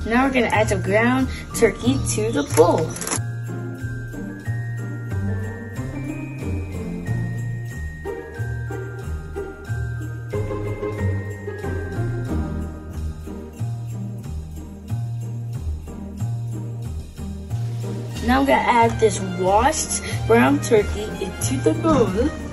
Now we're gonna add some ground turkey to the bowl. Now I'm gonna add this washed ground turkey into the bowl.